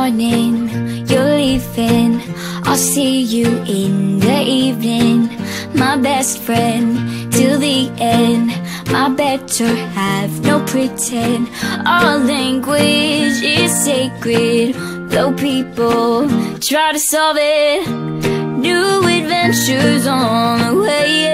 morning, you're leaving. I'll see you in the evening, my best friend, till the end. My better half, no pretend. Our language is sacred, though people try to solve it. New adventures on the way.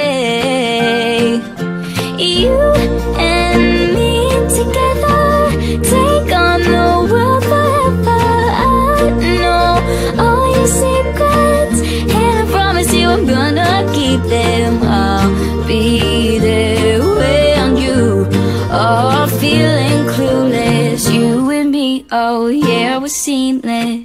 You and me together, take on the world forever. I know all your secrets, and I promise you I'm gonna keep them. I'll be there when you are feeling clueless. You and me, oh yeah, we're seamless.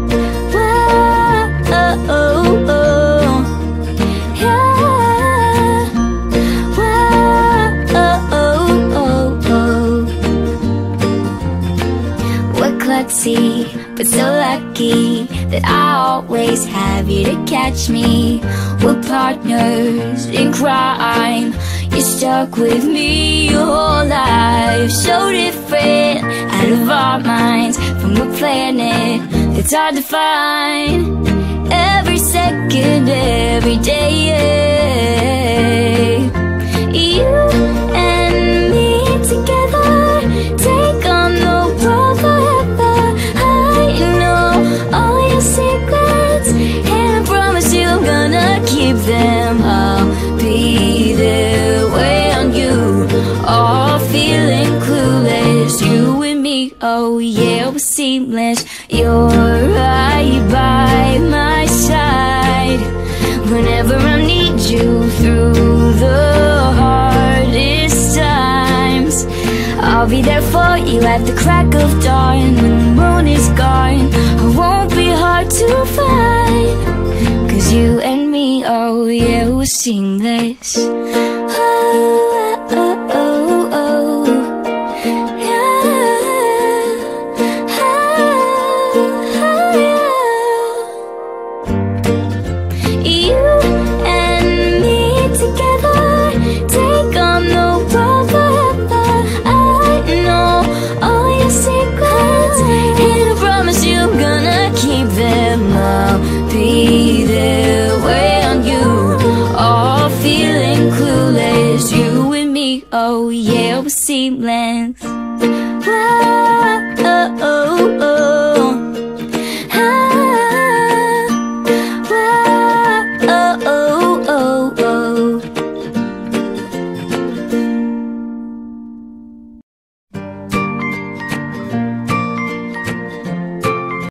But so lucky that I always have you to catch me. We're partners in crime. You're stuck with me your whole life. So different, out of our minds, from a planet that's hard to find. Every second, every day, you and me together, take on the world forever. All your secrets, and I promise you I'm gonna keep them. I'll be there when you are feeling clueless. You and me, oh yeah, we're seamless. You're right by my side whenever I need you through the hardest times. I'll be there for you at the crack of dawn. When the moon is gone, I won't be hard to find. 'Cause you and me, oh yeah, we're seamless. Oh, oh, oh, oh. Yeah. You and me together, take on the world forever. I know all your secrets, and I promise you I'm gonna keep them. I'll be there when you are feeling clueless. You and me, oh yeah, we're seamless. Whoa.